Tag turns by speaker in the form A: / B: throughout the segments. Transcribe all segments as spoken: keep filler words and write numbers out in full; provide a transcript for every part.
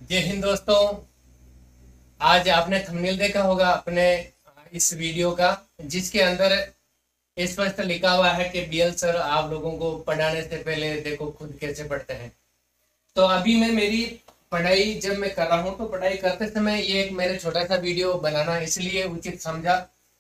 A: जय हिंद दोस्तों। आज आपने थंबनेल देखा होगा अपने इस वीडियो का, जिसके अंदर स्पष्ट लिखा हुआ है कि बीएल सर आप लोगों को पढ़ाने से पहले देखो खुद कैसे पढ़ते हैं। तो अभी मैं मेरी पढ़ाई जब मैं कर रहा हूँ तो पढ़ाई करते समय ये एक मैंने छोटा सा वीडियो बनाना इसलिए उचित समझा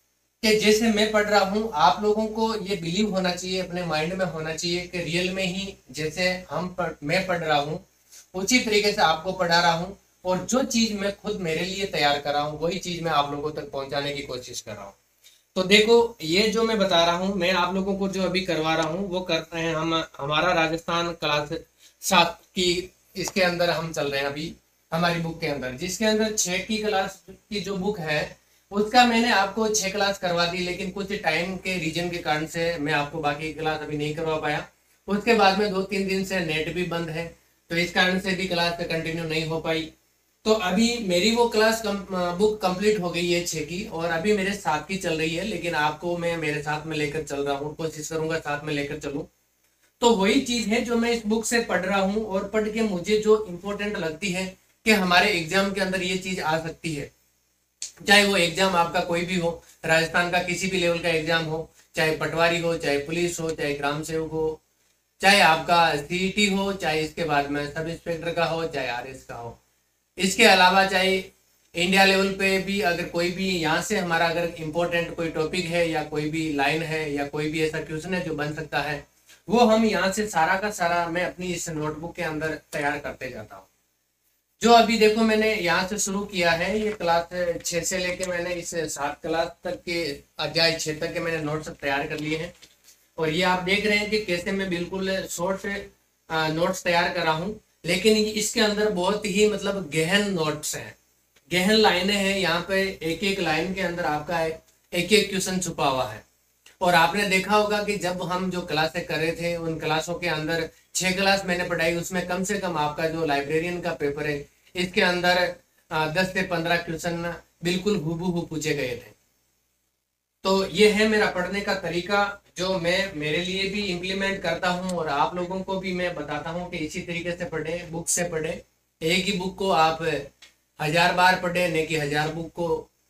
A: कि जैसे मैं पढ़ रहा हूँ आप लोगों को ये बिलीव होना चाहिए, अपने माइंड में होना चाहिए कि रियल में ही जैसे हम पढ़, मैं पढ़ रहा हूँ उसी तरीके से आपको पढ़ा रहा हूँ। और जो चीज मैं खुद मेरे लिए तैयार कर रहा हूँ वही चीज मैं आप लोगों तक पहुंचाने की कोशिश कर रहा हूँ। तो देखो, ये जो मैं बता रहा हूँ मैं आप लोगों को जो अभी करवा रहा हूँ वो करते हैं हम हमारा राजस्थान क्लास सात की, इसके अंदर हम चल रहे हैं अभी हमारी बुक के अंदर, जिसके अंदर छह की क्लास की जो बुक है उसका मैंने आपको छह क्लास करवा दी, लेकिन कुछ टाइम के रीजन के कारण से मैं आपको बाकी क्लास अभी नहीं करवा पाया। उसके बाद में दो तीन दिन से नेट भी बंद है तो इस कारण से भी क्लास पे कंटिन्यू नहीं हो पाई। तो अभी मेरी वो क्लास कम, बुक कंप्लीट हो गई है छः की, और अभी मेरे साथ की चल रही है, लेकिन आपको मैं मेरे साथ में लेकर चल रहा हूँ, कोशिश करूंगा साथ में लेकर चलूँ। तो वही चीज है जो मैं इस बुक से पढ़ रहा हूँ और पढ़ के मुझे जो इम्पोर्टेंट लगती है कि हमारे एग्जाम के अंदर ये चीज आ सकती है। चाहे वो एग्जाम आपका कोई भी हो, राजस्थान का किसी भी लेवल का एग्जाम हो, चाहे पटवारी हो, चाहे पुलिस हो, चाहे ग्राम सेवक हो, चाहे आपका सीईटी हो, चाहे इसके बाद में सब इंस्पेक्टर का हो, चाहे आरएस का हो। इसके अलावा चाहे इंडिया लेवल पे भी अगर कोई भी यहाँ से हमारा अगर इम्पोर्टेंट कोई टॉपिक है या कोई भी लाइन है या कोई भी ऐसा क्वेश्चन है जो बन सकता है, वो हम यहाँ से सारा का सारा मैं अपनी इस नोटबुक के अंदर तैयार करते जाता हूँ। जो अभी देखो मैंने यहाँ से शुरू किया है, ये क्लास छः से लेके मैंने इस सात क्लास तक के अध्याय छः तक के मैंने नोट्स तैयार कर लिए हैं। और ये आप देख रहे हैं कि कैसे मैं बिल्कुल शॉर्ट नोट्स तैयार कर रहा हूँ, लेकिन इसके अंदर बहुत ही मतलब गहन नोट्स हैं, गहन लाइनें हैं। यहाँ पे एक एक लाइन के अंदर आपका एक एक क्वेश्चन छुपा हुआ है। और आपने देखा होगा कि जब हम जो क्लासें कर रहे थे उन क्लासों के अंदर छह क्लास मैंने पढ़ाई, उसमें कम से कम आपका जो लाइब्रेरियन का पेपर है इसके अंदर दस से पंद्रह क्वेश्चन बिल्कुल हूबहू पूछे गए थे। तो ये है मेरा पढ़ने का तरीका जो मैं मेरे लिए भी इम्प्लीमेंट करता हूँ और आप लोगों को भी मैं बताता हूँ कि इसी तरीके से पढ़े, बुक से पढ़े। एक ही बुक को आप हजार बार पढ़े, न कि हजार बुक को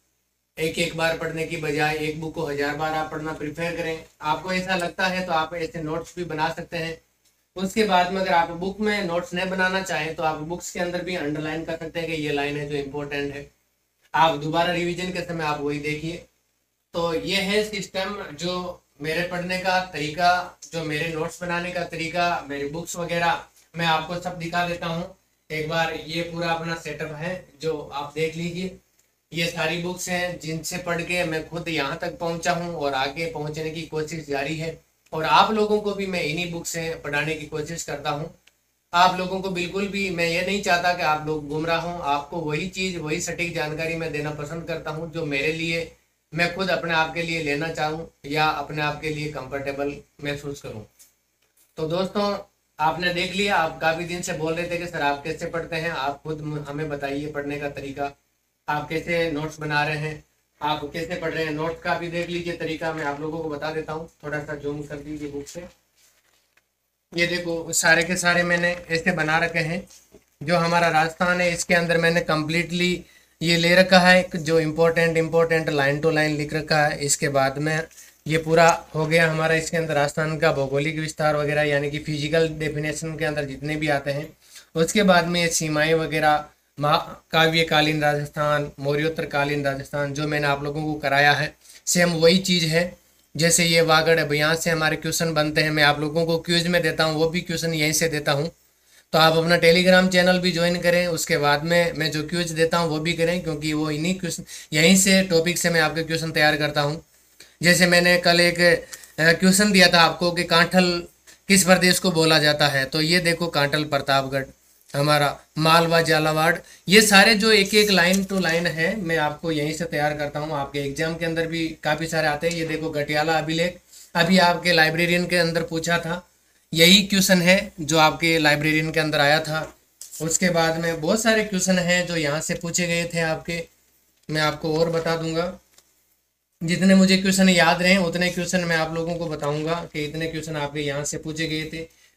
A: एक एक बार पढ़ने की बजाय एक बुक को हजार बार आप पढ़ना प्रिफेर करें। आपको ऐसा लगता है तो आप ऐसे नोट्स भी बना सकते हैं। उसके बाद में अगर आप बुक में नोट्स नहीं बनाना चाहें तो आप बुक्स के अंदर भी अंडरलाइन कर सकते हैं कि ये लाइन है जो इम्पोर्टेंट है। आप दोबारा रिवीजन के समय आप वही देखिए। तो ये है सिस्टम जो मेरे पढ़ने का तरीका, जो मेरे नोट्स बनाने का तरीका, मेरी बुक्स वगैरह मैं आपको सब दिखा देता हूँ। एक बार ये पूरा अपना सेटअप है जो आप देख लीजिए। ये सारी बुक्स हैं जिनसे पढ़ के मैं खुद यहाँ तक पहुँचा हूँ और आगे पहुँचने की कोशिश जारी है। और आप लोगों को भी मैं इन्हीं बुक से पढ़ाने की कोशिश करता हूँ। आप लोगों को बिल्कुल भी मैं ये नहीं चाहता कि आप लोग गुमराह हों। आपको वही चीज़, वही सटीक जानकारी मैं देना पसंद करता हूँ जो मेरे लिए मैं खुद अपने आप के लिए लेना चाहूँ या अपने आप के लिए कंफर्टेबल महसूस करूँ। तो दोस्तों, आपने देख लिया, आप काफ़ी दिन से बोल रहे थे कि सर आप कैसे पढ़ते हैं, आप खुद हमें बताइए पढ़ने का तरीका, आप कैसे नोट्स बना रहे हैं, आप कैसे पढ़ रहे हैं। नोट्स का भी देख लीजिए तरीका, मैं आप लोगों को बता देता हूँ। थोड़ा सा जूम कर दीजिए बुक से। ये देखो सारे के सारे मैंने ऐसे बना रखे हैं। जो हमारा राजस्थान है इसके अंदर मैंने कम्प्लीटली ये ले रखा है, जो important important line to line लिख रखा है। इसके बाद में ये पूरा हो गया हमारा, इसके अंदर राजस्थान का भौगोलिक विस्तार वगैरह यानी कि फिजिकल डेफिनेशन के अंदर जितने भी आते हैं। उसके बाद में ये सीमाएं वगैरह, महाकाव्यकालीन राजस्थान, मौर्योत्तर कालीन राजस्थान, जो मैंने आप लोगों को कराया है सेम वही चीज़ है। जैसे ये वागड़ अब यहाँ से हमारे क्वेश्चन बनते हैं, मैं आप लोगों को क्यूज में देता हूँ, वो भी क्वेश्चन यहीं से देता हूँ। तो आप अपना टेलीग्राम चैनल भी ज्वाइन करें, उसके बाद में मैं जो क्यूज देता हूँ वो भी करें, क्योंकि वो इन्हीं क्वेश्चन यहीं से टॉपिक से मैं आपके क्वेश्चन तैयार करता हूँ। जैसे मैंने कल एक क्वेश्चन दिया था आपको कि कांठल किस प्रदेश को बोला जाता है, तो ये देखो कांठल प्रतापगढ़, हमारा मालवा झालावाड़, ये सारे जो एक एक लाइन टू लाइन है मैं आपको यहीं से तैयार करता हूँ। आपके एग्जाम के अंदर भी काफ़ी सारे आते हैं। ये देखो गटियाला अभिलेख, अभी आपके लाइब्रेरियन के अंदर पूछा था, यही क्वेश्चन है जो आपके लाइब्रेरियन के अंदर आया था। उसके बाद में बहुत सारे क्वेश्चन हैं जो यहाँ से पूछे गए थे आपके, मैं आपको और बता दूंगा। जितने मुझे क्वेश्चन याद रहे उतने क्वेश्चन मैं आप लोगों को बताऊंगा कि इतने क्वेश्चन आपके यहाँ से पूछे गए थे।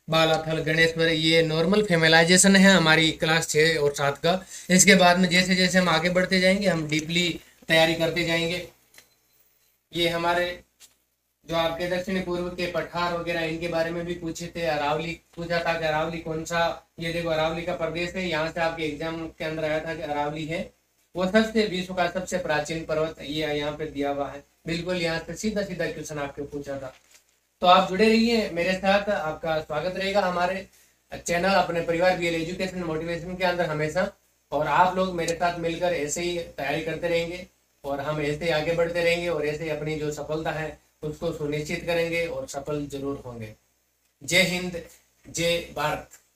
A: बालाथल, गणेश्वर, ये नॉर्मल फेमिलाइजेशन है हमारी क्लास छः और सात का। इसके बाद में जैसे जैसे हम आगे बढ़ते जाएंगे हम डीपली तैयारी करते जाएंगे। ये हमारे जो आपके दक्षिण पूर्व के पठार वगैरह इनके बारे में भी पूछे थे। अरावली पूछा था कि अरावली कौन सा, ये देखो अरावली का प्रदेश है। यहाँ से आपके एग्जाम के अंदर आया था कि अरावली है वो सबसे विश्व का सबसे प्राचीन पर्वत, ये यहाँ पे दिया हुआ है। बिल्कुल यहाँ से सीधा सीधा क्वेश्चन आपके पूछा था। तो आप जुड़े रहिए मेरे साथ, आपका स्वागत रहेगा हमारे चैनल अपने परिवार बीएल एजुकेशन मोटिवेशन के अंदर हमेशा। और आप लोग मेरे साथ मिलकर ऐसे ही तैयारी करते रहेंगे और हम ऐसे ही आगे बढ़ते रहेंगे और ऐसे ही अपनी जो सफलता है उसको सुनिश्चित करेंगे और सफल जरूर होंगे। जय हिंद, जय भारत।